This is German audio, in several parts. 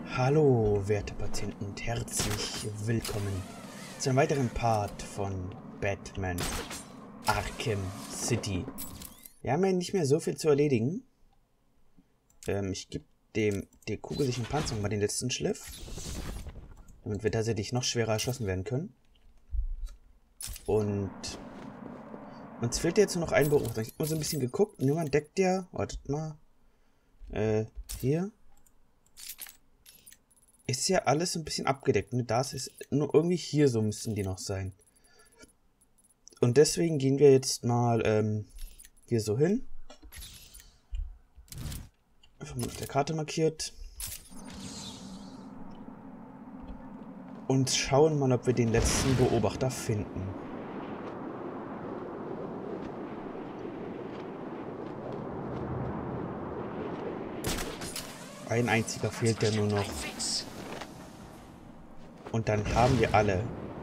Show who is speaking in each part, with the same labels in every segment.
Speaker 1: Hallo, werte Patienten und herzlich willkommen zu einem weiteren Part von Batman Arkham City. Wir haben ja nicht mehr so viel zu erledigen. Ich gebe dem der kugelsicheren Panzerung mal den letzten Schliff, damit wir tatsächlich noch schwerer erschossen werden können. Und uns fehlt jetzt nur noch ein Beobachter. Ich habe mal so ein bisschen geguckt. Niemand deckt ja. Wartet mal. Hier. Ist ja alles ein bisschen abgedeckt. Ne? Das ist nur irgendwie hier, so müssten die noch sein. Und deswegen gehen wir jetzt mal hier so hin. Einfach mal auf der Karte markiert. Und schauen mal, ob wir den letzten Beobachter finden. Ein einziger fehlt ja nur noch. Und dann haben wir alle.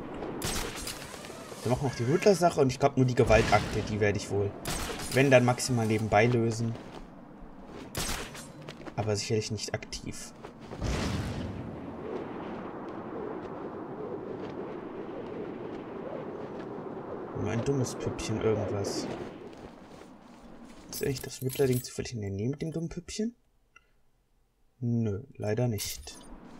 Speaker 1: Wir machen noch die Riddler-Sache und ich glaube nur die Gewaltakte, die werde ich wohl, wenn dann maximal nebenbei lösen. Aber sicherlich nicht aktiv. Nur ein dummes Püppchen, irgendwas. Ist eigentlich das Riddler-Ding zufällig in der Nähe mit dem dummen Püppchen? Nö, leider nicht.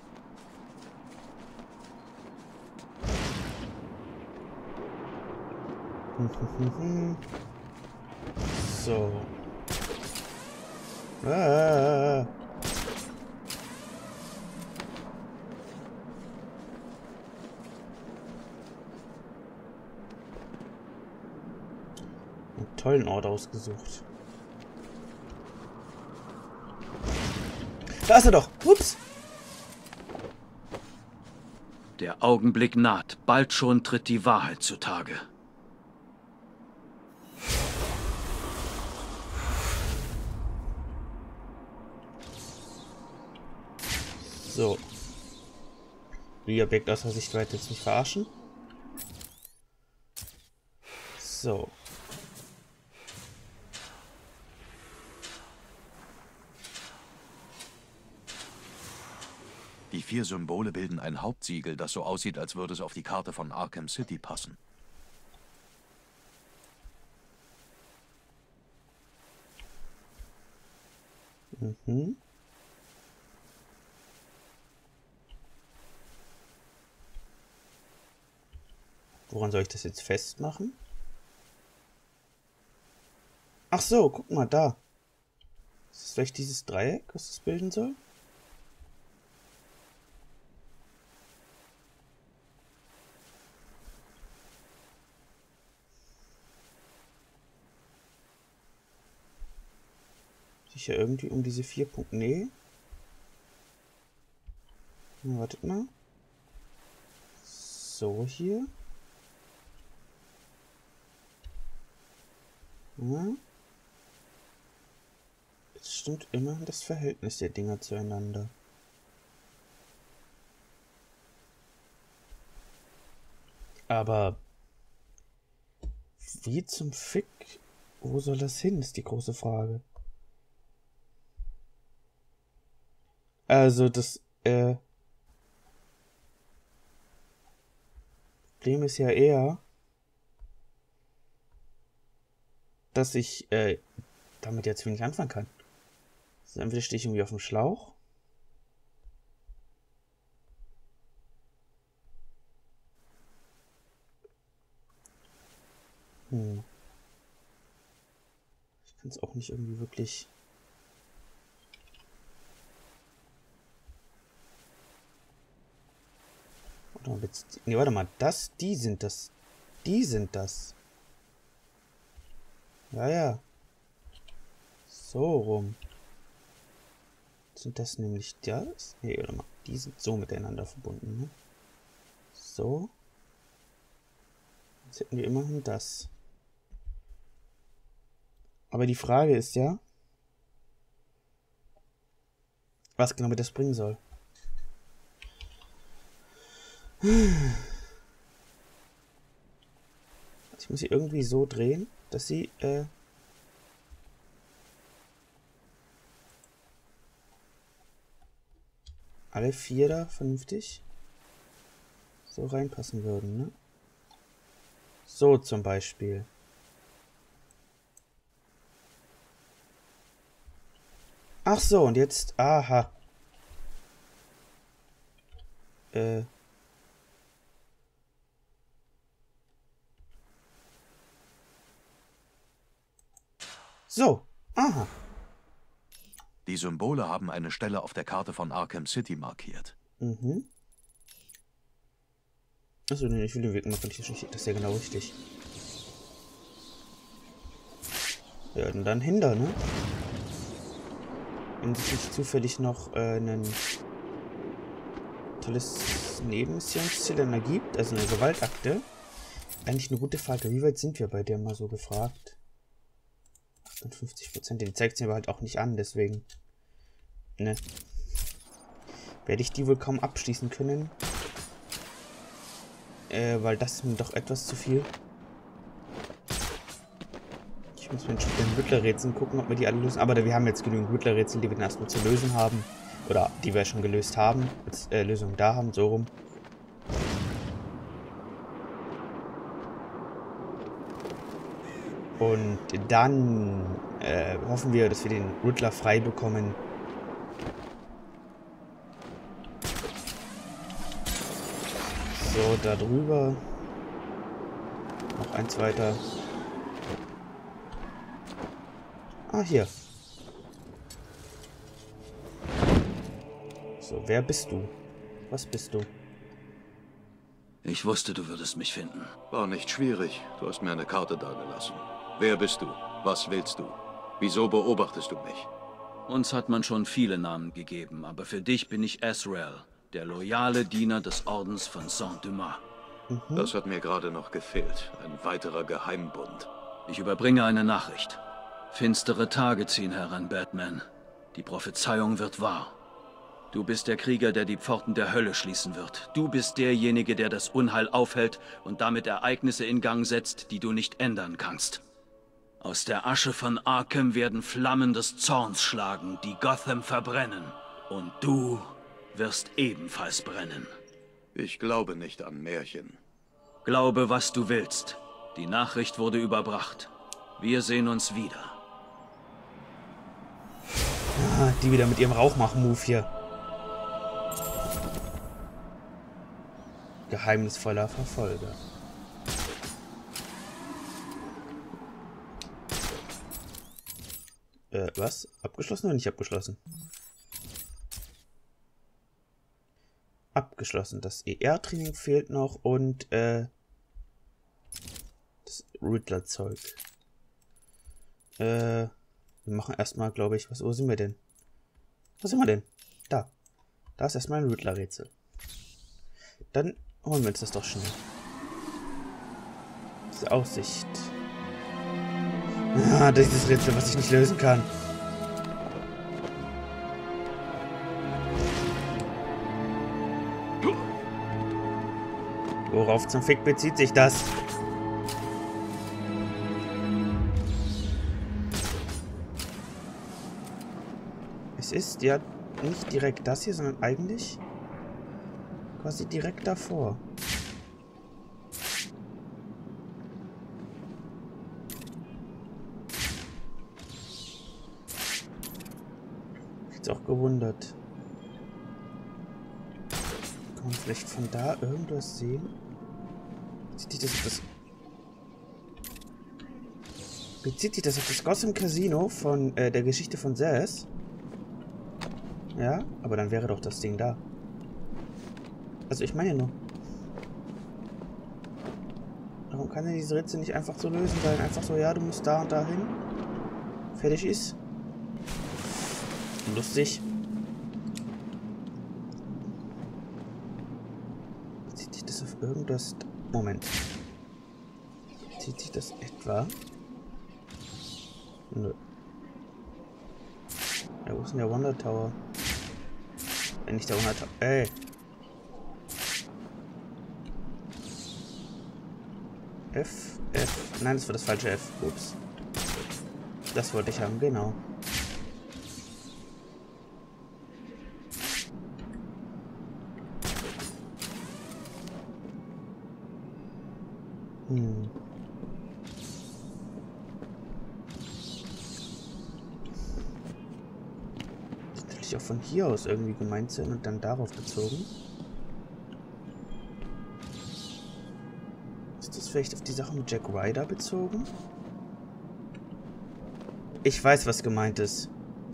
Speaker 1: So. Ah. Einen tollen Ort ausgesucht. Da ist er doch. Ups.
Speaker 2: Der Augenblick naht. Bald schon tritt die Wahrheit zutage.
Speaker 1: So. Die Objekt aus der Sichtweite jetzt nicht verarschen. So.
Speaker 3: Die 4 Symbole bilden ein Hauptsiegel, das so aussieht, als würde es auf die Karte von Arkham City passen.
Speaker 1: Mhm. Woran soll ich das jetzt festmachen? Ach so, guck mal da. Ist das vielleicht dieses Dreieck, was das bilden soll? Sicher irgendwie um diese 4 Punkte. Nee. Na, wartet mal. So hier. Ja. Es stimmt immer das Verhältnis der Dinger zueinander. Aber wie zum Fick? Wo soll das hin, ist die große Frage. Also das Problem ist ja eher, dass ich damit jetzt wenig anfangen kann. Also entweder stehe ich irgendwie auf dem Schlauch. Ich kann es auch nicht irgendwie wirklich. Nee, warte mal, die sind das. Die sind das. Ja, ja. So rum. Sind das nämlich das? Nee, warte mal. Die sind so miteinander verbunden, ne? So. Jetzt hätten wir immerhin das. Aber die Frage ist ja, was genau mir das bringen soll. Ich muss sie irgendwie so drehen, dass sie alle 4 da vernünftig so reinpassen würden, ne? So zum Beispiel. Ach so, und jetzt... Aha. So. Aha.
Speaker 3: Die Symbole haben eine Stelle auf der Karte von Arkham City markiert.
Speaker 1: Mhm. Achso, nee, ich will den Weg machen. Das ist ja genau richtig. Ja, und dann hinter, ne? Wenn sich nicht zufällig noch ein tolles Nebenmissionsziel dann ergibt, also eine Gewaltakte. Eigentlich eine gute Frage. Wie weit sind wir bei der mal so gefragt? 58%. Den zeigt sie aber halt auch nicht an, deswegen. Ne. Werde ich die wohl kaum abschließen können. Weil das ist mir doch etwas zu viel. Ich muss mit den Riddler-Rätseln gucken, ob wir die alle lösen. Aber wir haben jetzt genügend Riddler-Rätsel, die wir dann erstmal zu lösen haben. Oder die wir schon gelöst haben. Als Lösung da haben, so rum. Und dann hoffen wir, dass wir den Riddler frei bekommen. So, da drüber. Noch eins weiter. Ah, hier. So, wer bist du? Was bist du?
Speaker 2: Ich wusste, du würdest mich finden.
Speaker 3: War nicht schwierig. Du hast mir eine Karte dagelassen. Wer bist du? Was willst du? Wieso beobachtest du mich?
Speaker 2: Uns hat man schon viele Namen gegeben, aber für dich bin ich Azrael, der loyale Diener des Ordens von Saint-Dumas.
Speaker 3: Das hat mir gerade noch gefehlt. Ein weiterer Geheimbund.
Speaker 2: Ich überbringe eine Nachricht. Finstere Tage ziehen heran, Batman. Die Prophezeiung wird wahr. Du bist der Krieger, der die Pforten der Hölle schließen wird. Du bist derjenige, der das Unheil aufhält und damit Ereignisse in Gang setzt, die du nicht ändern kannst. Aus der Asche von Arkham werden Flammen des Zorns schlagen, die Gotham verbrennen. Und du wirst ebenfalls brennen.
Speaker 3: Ich glaube nicht an Märchen.
Speaker 2: Glaube, was du willst. Die Nachricht wurde überbracht. Wir sehen uns wieder.
Speaker 1: Ah, die wieder mit ihrem Rauchmach-Move hier. Geheimnisvoller Verfolger. Was? Abgeschlossen oder nicht abgeschlossen? Abgeschlossen. Das ER-Training fehlt noch und das Riddler-Zeug. Wir machen erstmal, glaube ich, wo sind wir denn? Wo sind wir denn? Da. Da ist erstmal ein Riddler-Rätsel. Dann holen wir uns das doch schnell. Diese Aussicht. Ah, dieses Rätsel, was ich nicht lösen kann. Worauf zum Fick bezieht sich das? Es ist ja nicht direkt das hier, sondern eigentlich quasi direkt davor. Jetzt auch gewundert. Kann man vielleicht von da irgendwas sehen? Bezieht sich das auf das Gotham Casino von der Geschichte von Zsasz? Ja, aber dann wäre doch das Ding da. Also ich meine nur. Warum kann er diese Rätsel nicht einfach so lösen, weil einfach so, ja, du musst da und da hin. Fertig ist. Lustig. Bezieht sich das auf irgendwas? Moment. Bezieht sich das etwa? Nö. Ja, wo ist denn der Wonder Tower? Wenn nicht der Wonder Tower. Ey! F. Nein, das war das falsche F. Ups. Das wollte ich haben, genau. Natürlich auch von hier aus irgendwie gemeint sein und dann darauf bezogen. Ist das vielleicht auf die Sache mit Jack Ryder bezogen? Ich weiß, was gemeint ist.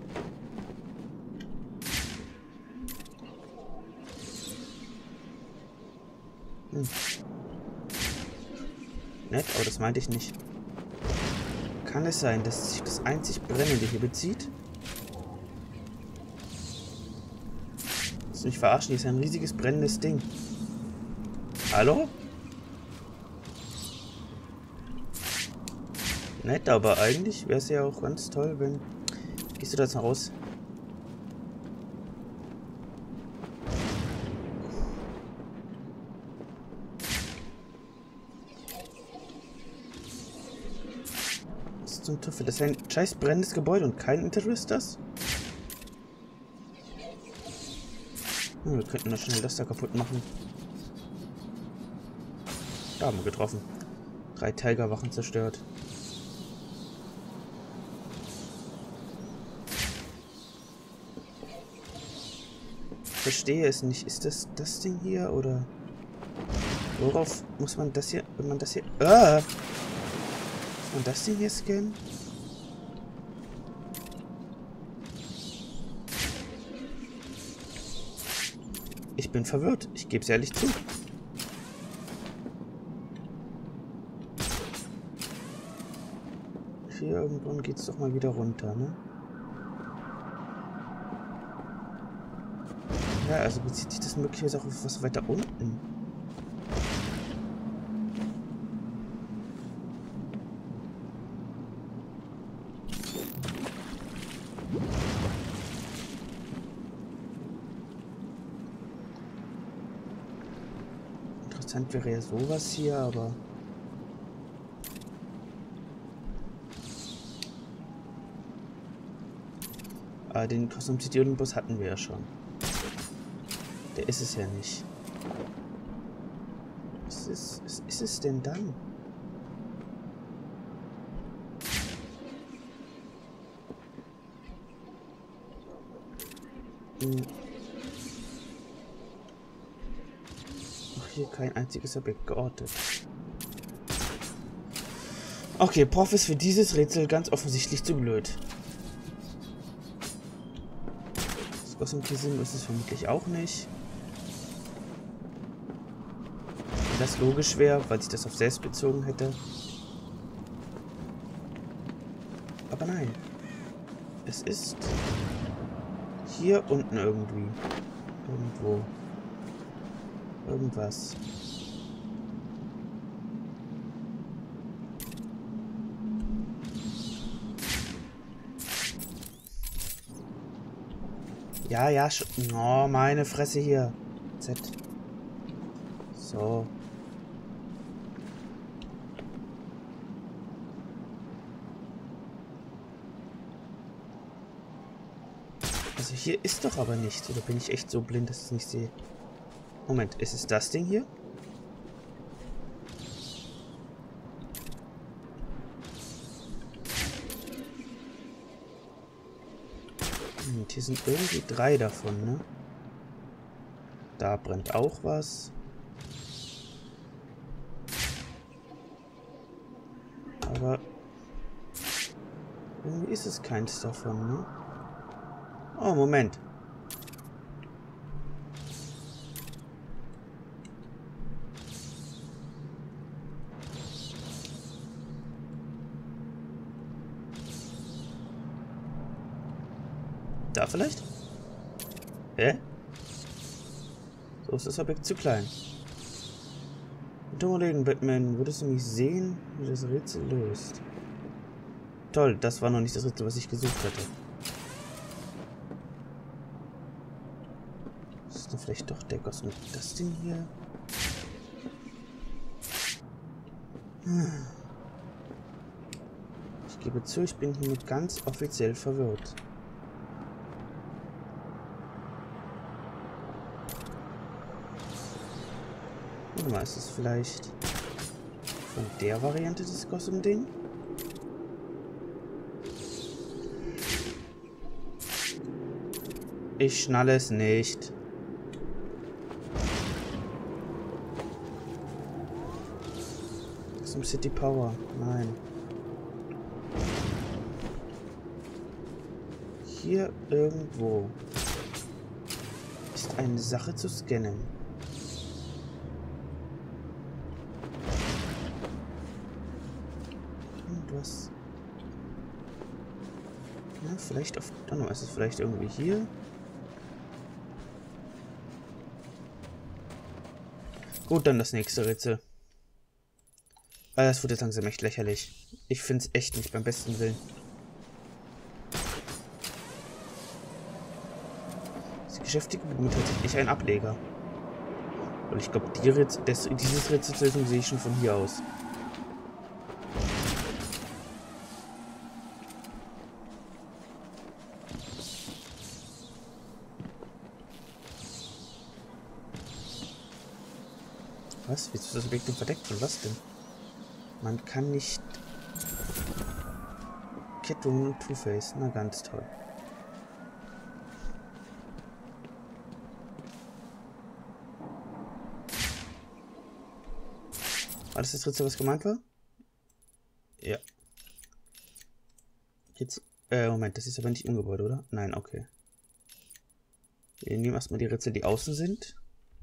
Speaker 1: Nett, aber das meinte ich nicht. Kann es sein, dass sich das einzig Brennende hier bezieht? Willst du mich verarschen? Hier ist ein riesiges brennendes Ding. Hallo? Nett, aber eigentlich wäre es ja auch ganz toll, wenn... Gehst du da jetzt noch raus? Was zum Teufel? Das ist ein scheiß brennendes Gebäude und kein Interrupters? Wir könnten noch schnell das da kaputt machen. Da haben wir getroffen. 3 Tigerwachen zerstört. Verstehe es nicht. Ist das Ding hier oder worauf muss man das hier, wenn man das hier... Muss man das Ding hier scannen? Ich bin verwirrt. Ich gebe es ehrlich zu. Hier irgendwann geht es doch mal wieder runter, ne? Ja, also bezieht sich das möglicherweise auch auf was weiter unten. Interessant wäre ja sowas hier, aber... den Cosmos City Olympus hatten wir ja schon. Der ist es ja nicht. Was ist es denn dann? Ach, hier kein einziges Objekt geortet. Okay, Prof ist für dieses Rätsel ganz offensichtlich zu blöd. Das Cosmos ist es vermutlich auch nicht. Das logisch wäre, weil sich das auf selbst bezogen hätte. Aber nein. Es ist hier unten irgendwie. Irgendwo. Irgendwas. Ja, ja, schon. Oh, meine Fresse hier. Z. So. Also hier ist doch aber nichts. Oder bin ich echt so blind, dass ich es nicht sehe? Moment, ist es das Ding hier? Und hier sind irgendwie 3 davon, ne? Da brennt auch was. Aber irgendwie ist es keins davon, ne? Oh, Moment. Da vielleicht? Hä? So ist das Objekt zu klein. Dummerlegen, Batman. Würdest du mich sehen, wie das Rätsel löst? Toll, das war noch nicht das Rätsel, was ich gesucht hatte. Ist denn vielleicht doch der Goss mit das Ding hier? Ich gebe zu, ich bin hiermit ganz offiziell verwirrt. Warte mal, ist es vielleicht... Von der Variante des Gotham-Ding. Ich schnalle es nicht. Gotham City Power. Nein. Hier irgendwo ist eine Sache zu scannen. Irgendwas. Ja, vielleicht auf... Oh, no, ist es vielleicht irgendwie hier? Gut, dann das nächste Rätsel. Das wird jetzt langsam echt lächerlich. Ich finde es echt nicht beim besten Willen. Die Geschäftige bemüht tatsächlich ein Ableger. Und ich glaube, dieses Rätsel zu lösen sehe ich schon von hier aus. Was? Wieso ist das Objektum verdeckt? Von was denn? Man kann nicht... Catwoman und Two-Face. Na, ganz toll. War das Rätsel, was gemeint war? Ja. Jetzt... Moment, das ist aber nicht im Gebäude, oder? Nein, okay. Wir nehmen erstmal die Rätsel, die außen sind.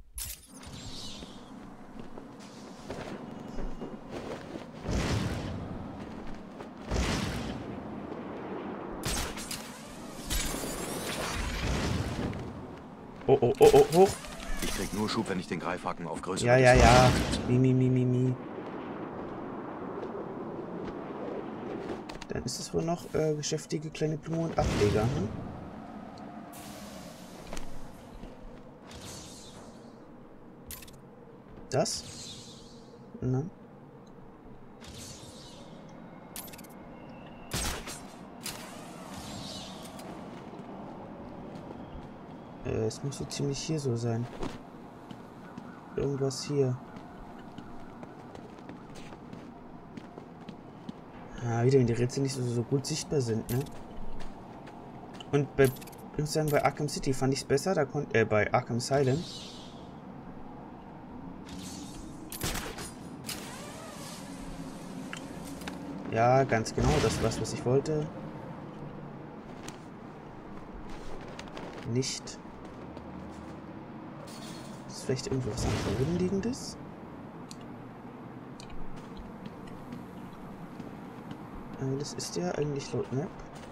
Speaker 1: Oh, oh, oh, oh, hoch.
Speaker 3: Ich krieg nur Schub, wenn ich den Greifhaken auf größere
Speaker 1: Ja. Mi. Dann ist es wohl noch geschäftige kleine Blume und Ableger, hm? Das? Na? Es muss so ziemlich hier so sein. Irgendwas hier. Ah, wieder wenn die Rätsel nicht so gut sichtbar sind, ne? Und bei, ich muss sagen, bei Arkham City fand ich es besser, da konnte, bei Arkham Asylum. Ja, ganz genau, das war was ich wollte. Nicht. Ist vielleicht irgendwo was am Boden liegendes? Das ist ja eigentlich laut Map.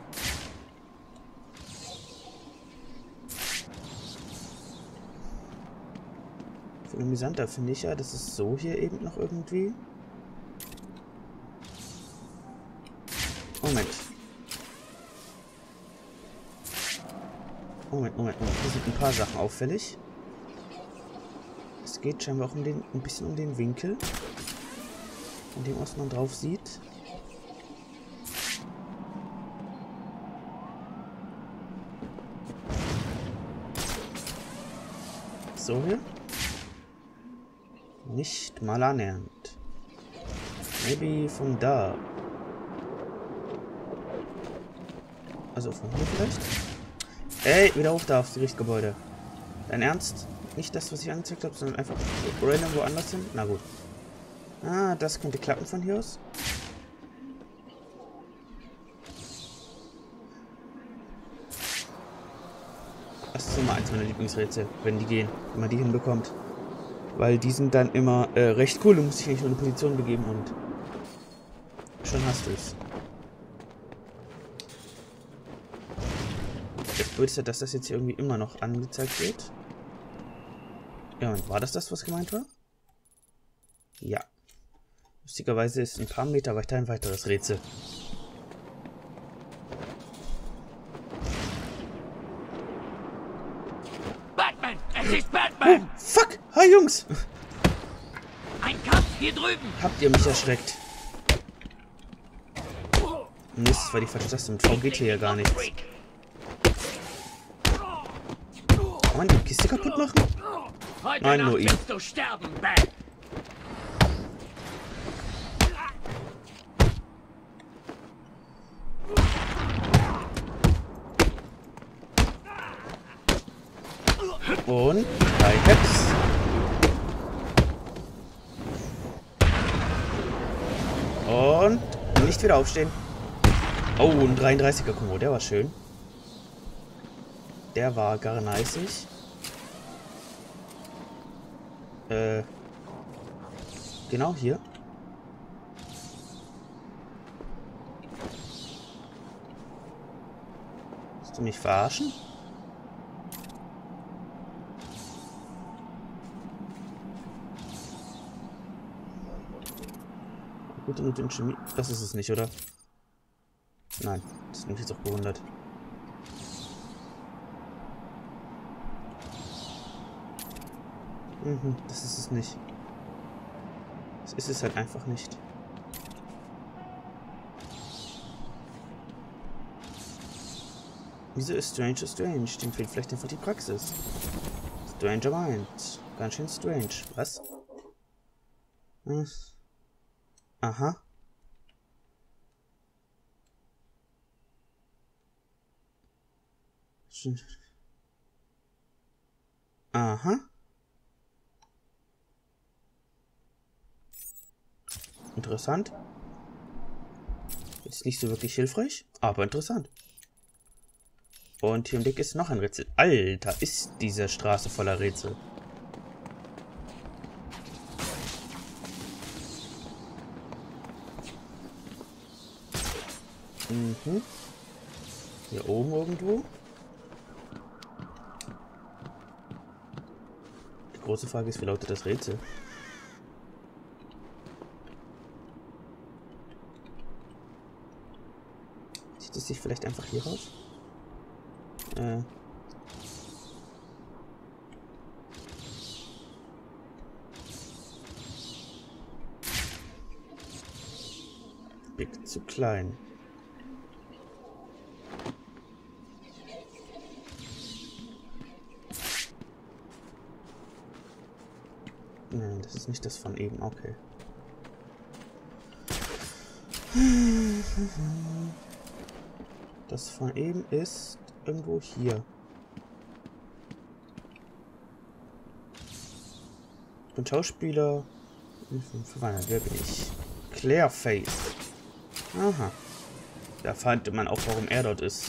Speaker 1: Viel amüsanter finde ich ja, das ist so hier eben noch irgendwie. Moment. Moment. Hier sind ein paar Sachen auffällig. Es geht scheinbar auch ein bisschen um den Winkel, in dem was man drauf sieht. So hier. Nicht mal annähernd. Maybe von da. Also von hier vielleicht? Ey, wieder hoch da aufs Gerichtsgebäude. Dein Ernst? Nicht das, was ich angezeigt habe, sondern einfach random woanders hin? Na gut. Ah, das könnte klappen von hier aus. Das ist immer eins meiner Lieblingsrätsel, wenn die gehen, wenn man die hinbekommt. Weil die sind dann immer recht cool. Du musst dich eigentlich nur in eine Position begeben und schon hast du es. Das Blöde ist ja, dass das jetzt hier irgendwie immer noch angezeigt wird. Ja, und war das, was gemeint war? Ja. Lustigerweise ist ein paar Meter weiter ein weiteres Rätsel.
Speaker 4: Batman! Es ist Batman!
Speaker 1: Oh, fuck! Hi, Jungs!
Speaker 4: Ein Kampf hier drüben!
Speaker 1: Habt ihr mich erschreckt? Mist, das war die falsche Taste. Mit V geht hier ja gar nichts. Kann man die Kiste kaputt machen?
Speaker 4: Heute
Speaker 1: Nein,
Speaker 4: Nacht
Speaker 1: nur ihn.
Speaker 4: wirst du sterben, Bat!
Speaker 1: Und 3 Hex. Und nicht wieder aufstehen. Oh, ein 33er Kombo, der war schön. Der war gar niceig. Genau hier. Willst du mich verarschen? Gute Note in Chemie. Das ist es nicht, oder? Nein, das ist mich jetzt auch gewundert. Das ist es nicht. Das ist es halt einfach nicht. Wieso ist Strange strange? Dem fehlt vielleicht einfach die Praxis. Stranger Mind. Ganz schön strange. Was? Aha. Aha. Interessant. Jetzt nicht so wirklich hilfreich, aber interessant. Und hier im Deck ist noch ein Rätsel. Alter, ist diese Straße voller Rätsel. Hier oben irgendwo. Die große Frage ist, wie lautet das Rätsel? Sieht es sich vielleicht einfach hier raus? Big zu klein. Nein, das ist nicht das von eben. Okay. Das von eben ist irgendwo hier. Ich bin Schauspieler. Verwandelt. Wer bin ich? Claireface. Aha. Da fand man auch, warum er dort ist.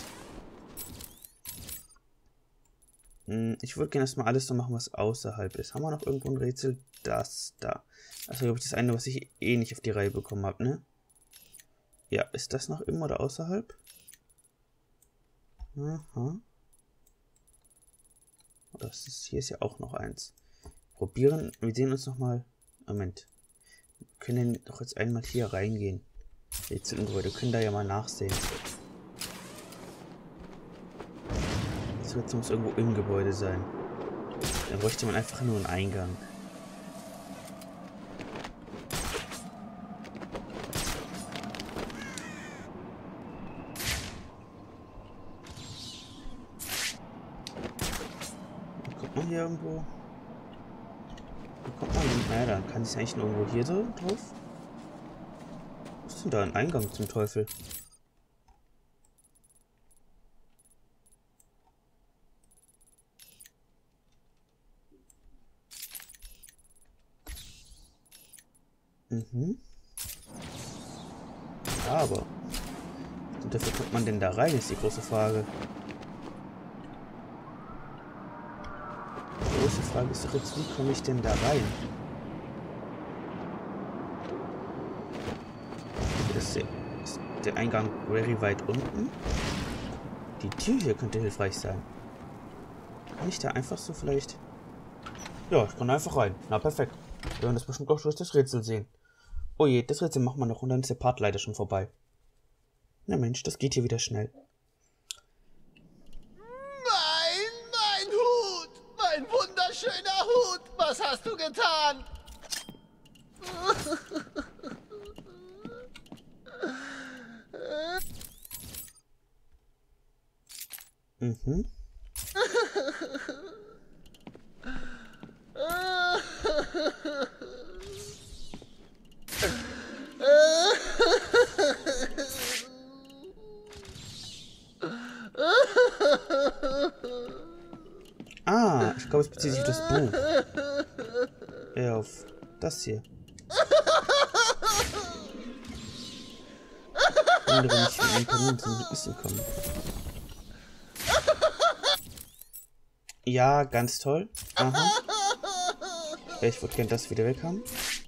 Speaker 1: Ich würde gerne erstmal alles so machen, was außerhalb ist. Haben wir noch irgendwo ein Rätsel? Das da. Also glaube ich das eine, was ich eh nicht auf die Reihe bekommen habe, ne? Ja, ist das noch im oder außerhalb? Aha. Das ist, hier ist ja auch noch eins. Probieren, wir sehen uns nochmal. Moment. Wir können doch jetzt einmal hier reingehen. Jetzt im Gebäude, können da ja mal nachsehen. Das wird muss irgendwo im Gebäude sein. Dann bräuchte man einfach nur einen Eingang. Kommt man hier irgendwo? Kommt man nicht? Naja, dann kann ich eigentlich nur irgendwo hier so drauf. Was ist denn da ein Eingang zum Teufel? Ja, aber und dafür kommt man denn da rein, ist die große Frage. Die große Frage ist doch jetzt, wie komme ich denn da rein? Ist der Eingang very weit unten? Die Tür hier könnte hilfreich sein. Kann ich da einfach so vielleicht... Ja, ich kann einfach rein. Na, perfekt. Wir werden das bestimmt auch durch das Rätsel sehen. Oh je, das Rätsel machen wir noch und dann ist der Part leider schon vorbei. Na Mensch, das geht hier wieder schnell.
Speaker 5: Mein Hut! Mein wunderschöner Hut! Was hast du getan?
Speaker 1: Ah, ich glaube, es bezieht sich auf das Buch. Ja, auf das hier. Wenn ich mit einem Kamin zum Wissen komme. Ja, ganz toll. Aha. Ich würde gern das wieder weg haben.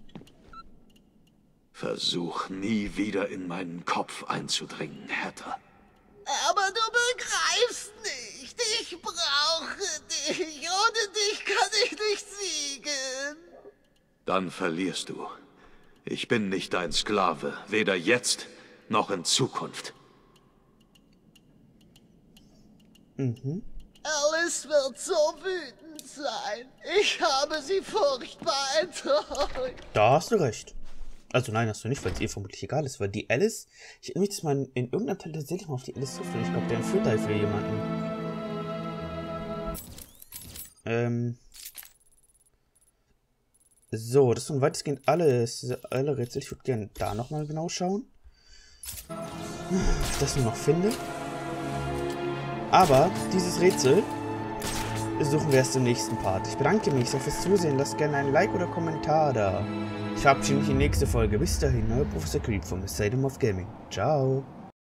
Speaker 3: Versuch nie wieder in meinen Kopf einzudringen, Hertha.
Speaker 5: Aber du begreifst nicht. Ich brauche dich. Ohne dich kann ich nicht siegen.
Speaker 3: Dann verlierst du. Ich bin nicht dein Sklave, weder jetzt noch in Zukunft.
Speaker 1: Mhm.
Speaker 5: Alice wird so wütend sein. Ich habe sie furchtbar enttäuscht.
Speaker 1: Da hast du recht. Also nein, hast du nicht, weil es ihr vermutlich egal ist, weil die Alice, ich erinnere mich, dass man in irgendeinem Teil tatsächlich mal auf die Alice trifft und ich glaube, der entführt da für jemanden. So, das sind weitestgehend alle Rätsel. Ich würde gerne da nochmal genau schauen. Ob ich das nur noch finde. Aber dieses Rätsel suchen wir erst im nächsten Part. Ich bedanke mich sehr fürs Zusehen. Lasst gerne ein Like oder Kommentar da. Ich verabschiede mich in die nächste Folge. Bis dahin, euer Professor Creep vom Asylum of Gaming. Ciao.